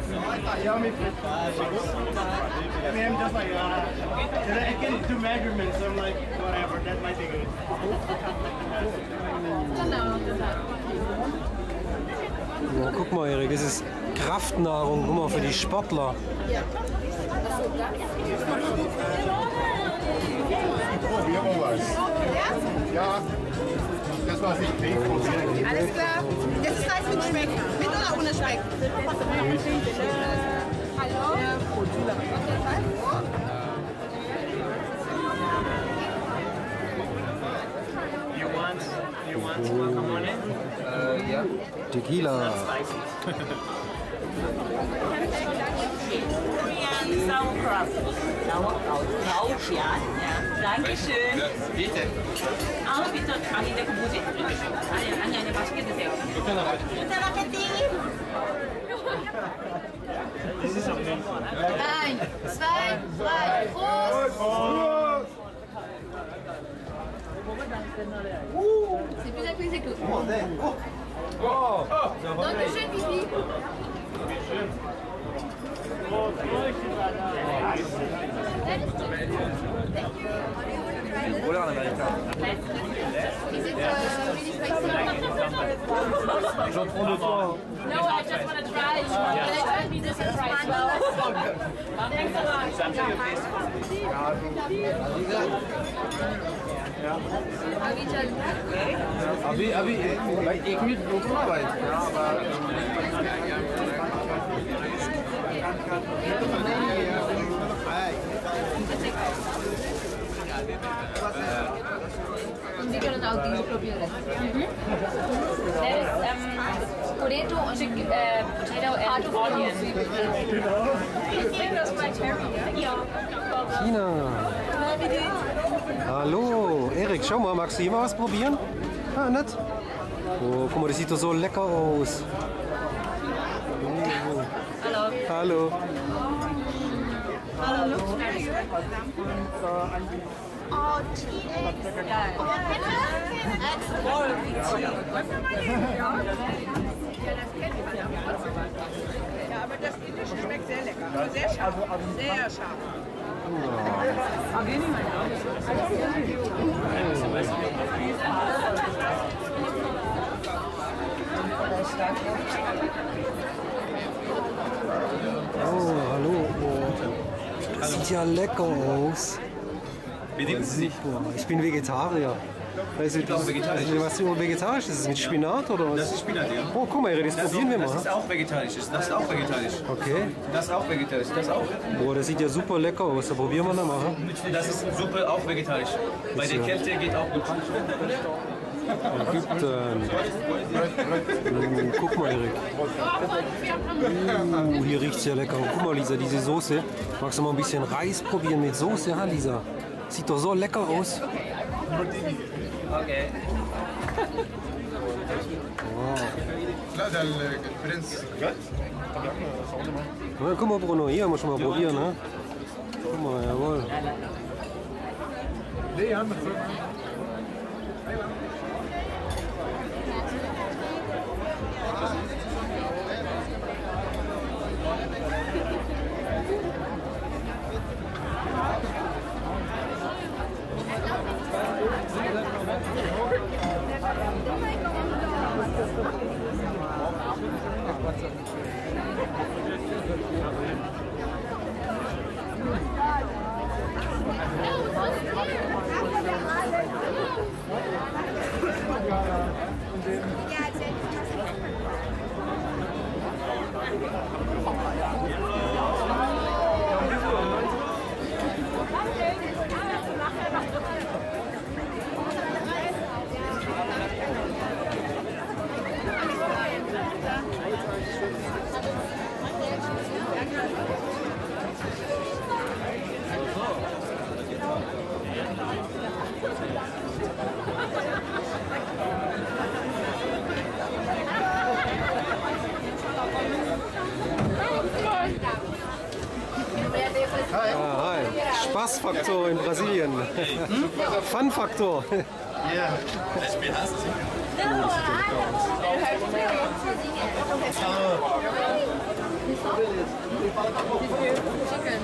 Yummy fish. I mean, I'm just like, I can do measurements, so I'm like, whatever, that might be good. Ja, guck mal, Erik, das ist Kraftnahrung, guck mal, für die Sportler. Probieren wir was. Ja, das war's nicht. Alles klar. Das ist Reis mit Speck. Mit oder ohne Speck? Hallo? You want guacamole? Ja. Tequila. Korean Sauerkraut. Sauerkraut, ja. Dankeschön. Bitte. 아, 비트 아니 내가 뭐지? 아니 맛있게 드세요. This is amazing. 1, 2, 3, Prost! C'est plus apprécié que vous. Dankeschön, Pipi. Oder en Amerika. Is it really spicy? J'en prends 2, 3. No, I just want to try. Can I try me this surprise? Thanks a lot. अभी 1 मिनट रुको ना भाई. Und wir können auch diese probieren. There is potato and onion. Tina. Hallo, Erik, schau mal, magst du hier mal was probieren? Ah, nett. Oh, guck mal, das sieht doch so lecker aus. Oh. Hallo. Hallo. Hallo, looks very good. Oh, Cheese. Ja, aber das indische schmeckt sehr lecker. Aber sehr scharf. Sehr scharf. Oh, hallo. Oh. Sieht ja lecker aus. Bedienen Sie sich. Boah, ich bin Vegetarier. Also, auch vegetarisch. Was vegetarisch ist? Ist es mit Spinat oder was? Das ist Spinat, ja. Oh, guck mal, Erik, das probieren wir mal. Das ist auch vegetarisch. Das ist auch vegetarisch. Okay. Das ist auch vegetarisch. Das auch. Boah, das sieht ja super lecker aus. Da probieren wir mal. Das ist Suppe auch vegetarisch. Bei der Kälte geht auch gut. Ägypten. Guck mal, Erik. Hier riecht es ja lecker. Guck mal, Lisa, diese Soße. Magst du mal ein bisschen Reis probieren mit Soße, ha, Lisa? Sieht doch so lecker aus. Okay. Wow. لا ده البرنس Ja, guck mal, Bruno, hier muss man mal probieren, ne? Guck mal, jawohl. ليه يا عم Ah, hi. Spaßfaktor in Brasilien. Fun-Faktor. Yeah. Chicken.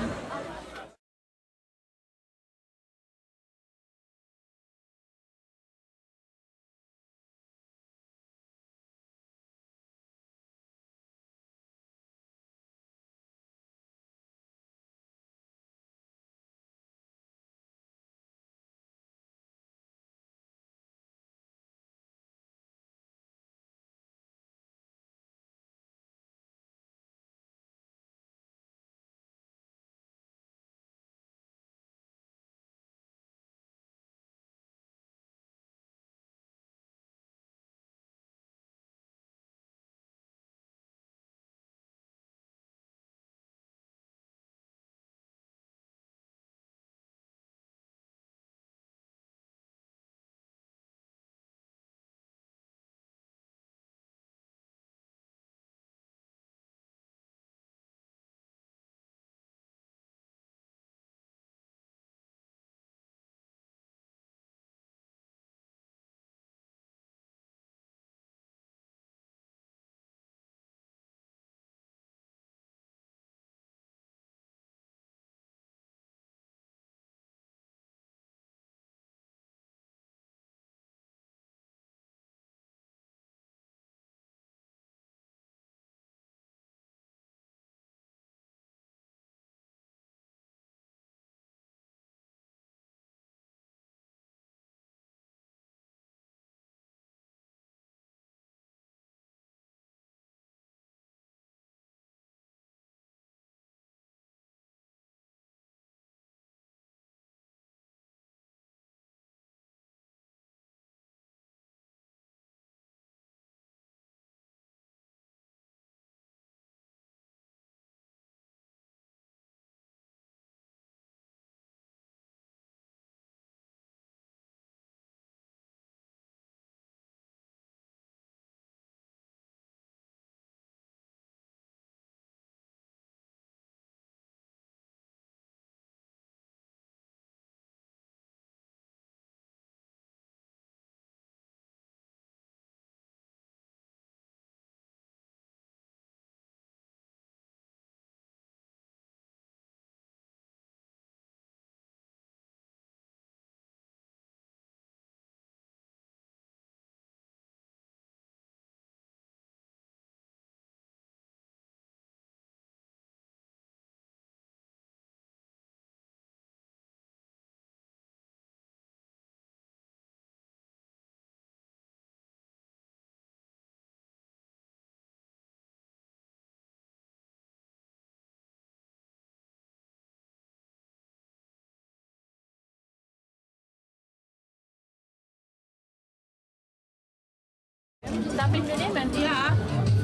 Darf ich mir nehmen? Ja.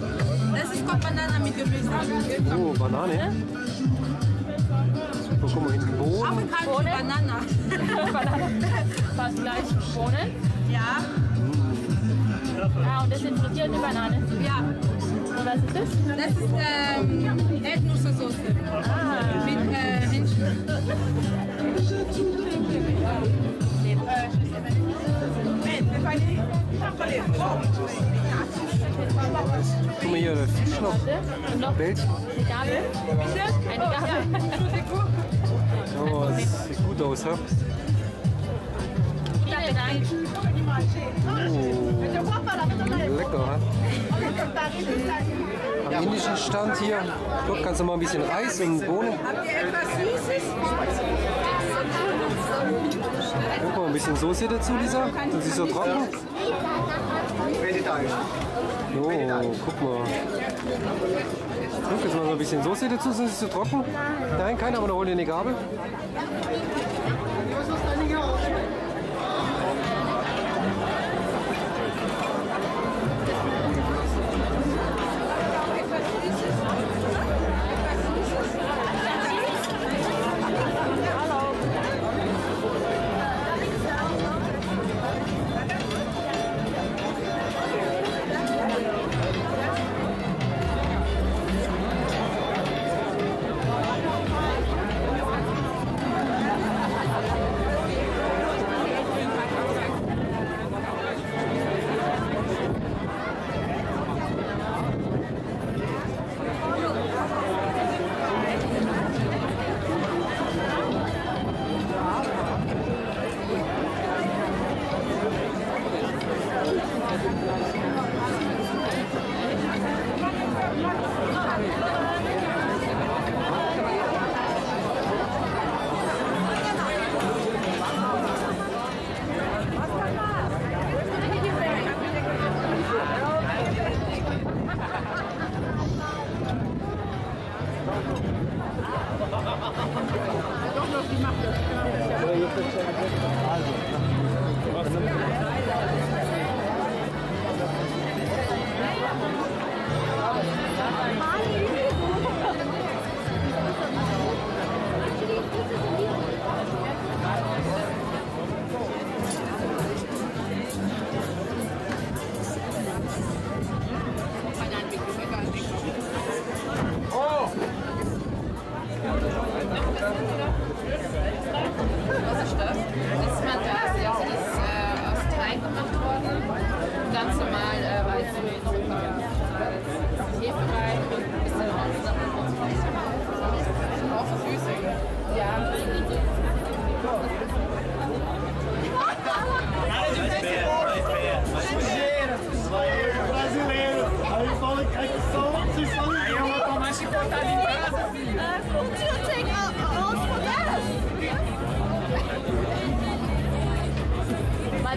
Das ist Banana mit Gemüse. Oh, Banane. Super, guck mal, hinten Bohnen. Afrikanische Banana. Banane. Fast gleich. Bohnen. Ja. Ah, und das sind frittierte Bananen. Ja. Und was ist das? Das ist Erdnusssoße. Mit Hähnchen. Guck mal hier, der Fisch noch. Und noch Belch. eine Gabel. Eine Gabel. Oh, das sieht gut aus, ha? Vielen Dank. Oh, lecker, ha? Am indischen Stand hier, dort kannst du mal ein bisschen Reis und Bohnen. Habt ihr etwas Süßes? Guck mal, ein bisschen Soße dazu, Lisa. Das ist so trocken. Oh, guck mal. Guck, jetzt mal so ein bisschen Soße dazu, sonst ist es so trocken. Nein, keiner, aber da hol dir eine Gabel.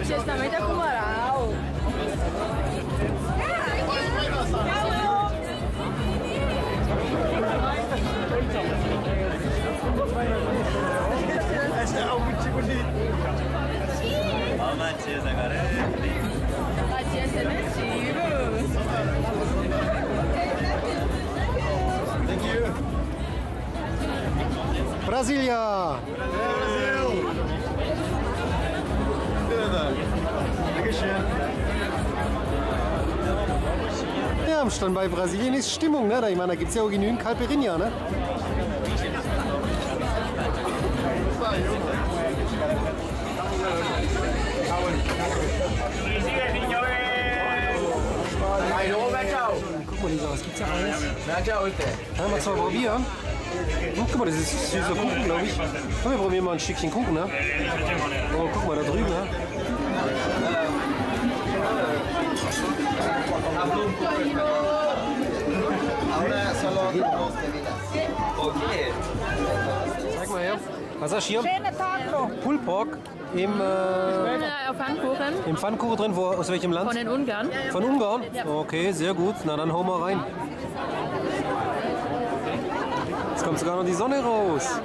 Testamento é com moral. Essa é algo tipo de... Batia seletivo. Thank you. Brasilia! Brasil! Dankeschön. Ja, am Stand bei Brasilien ist Stimmung, ne? Ich meine, da gibt es ja auch genügend Caipirinha, ne? Guck mal, Lisa, was gibt's da alles? Wollen wir zwar probieren? Guck mal, das ist süßer Kuchen, glaube ich. Komm, wir probieren mal ein Stückchen Kuchen, ne? Oh, guck mal da drüben, ne? Zeig mal her. Was hast du hier? Pulled Pork im Pfannkuchen. im Pfannkuchen drin. Aus welchem Land? Von den Ungarn. Von Ungarn? Okay, sehr gut. Na dann hauen wir rein. Jetzt kommt sogar noch die Sonne raus.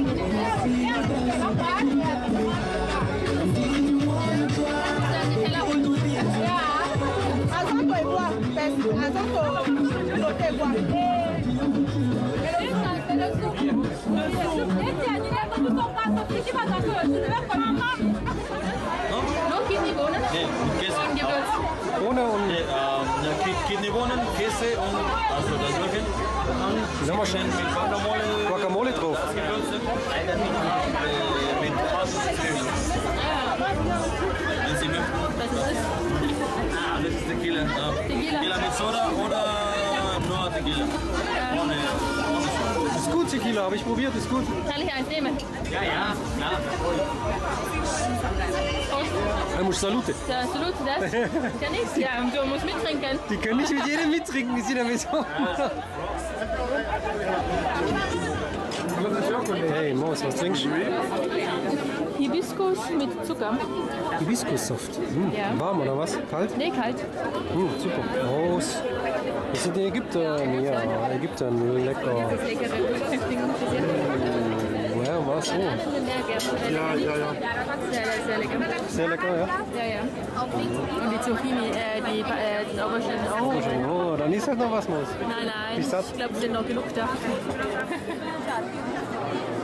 Ohne und Kidneybohnen, Käse und also das Gurken. Sag mal schön. Mit Guacamole. Guacamole drauf. Mit wenn Sie möchten. Was ist das? Das ist Tequila. Tequila mit Soda oder nur Tequila? Ohne Soda. Ist gut, Tequila, habe ich probiert, ist gut. Kann ich eins nehmen? Ja, klar. Muss Salute. Salut, das? Ja nichts. Ja, du musst mittrinken. Die können nicht mit jedem mittrinken, die sind damit so. Hey, Maus, was trinkst du? Hibiskus mit Zucker. Hibiskussaft. Ja. Warm oder was? Kalt? Nee, kalt. Super. Maus. Das sind die Ägypter. Ja, Ägypter, lecker. Das leckere Ja, was so? Ja. Sehr lecker. Sehr lecker, ja. Ja. Und die Zucchini, die Auberginen auch. Oh, dann ist halt noch was, Maus. Nein, Bist du satt? ich glaube, es sind noch genug da.